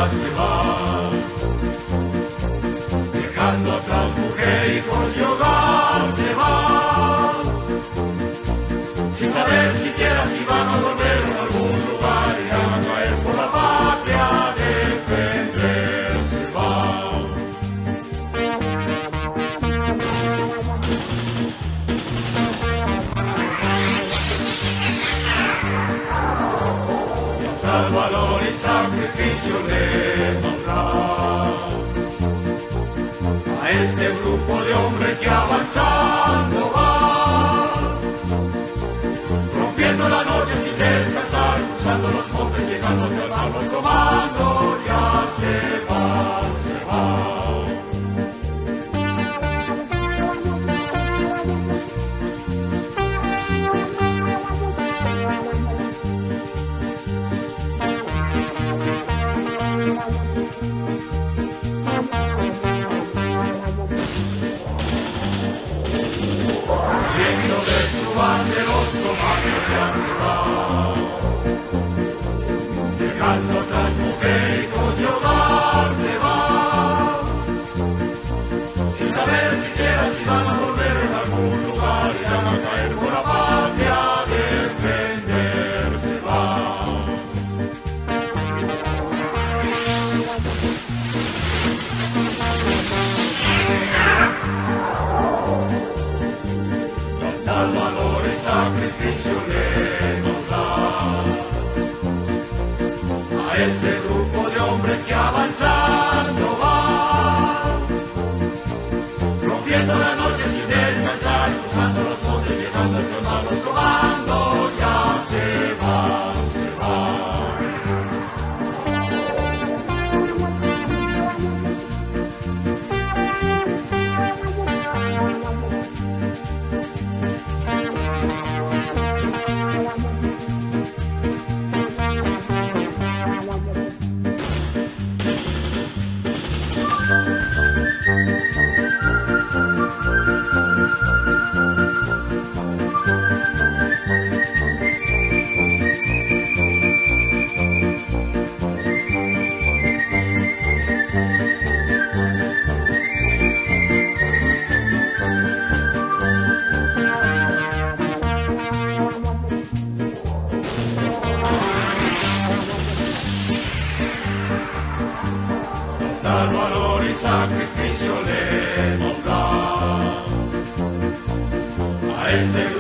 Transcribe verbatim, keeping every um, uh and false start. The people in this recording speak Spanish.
ya se va, dejando atrás mujer, hijos y hogar se va, sin saber siquiera si van a volver a algún lugar y van a caer por la patria a defenderse va. Tal valor y sacrificio le honrar a este grupo de hombres que avanzando va, rompiendo la noche sin descansar, cruzando los montes, llegando a los comandos, ya se va, se va. Viendo de su base los comandos ya se va, dejando atrás mujer, hijos y hogar se va, sin saber siquiera si van a volver en algún lugar y van a caer por la patria a defenderse va. Tal valor y sacrificio le nos da a este grupo de hombres que avanzando va, rompiendo la noche sin descansar, cruzando los montes, llegando a firmar los comandos, ya se va, se va. Tal valor y sacrificio le nos da a este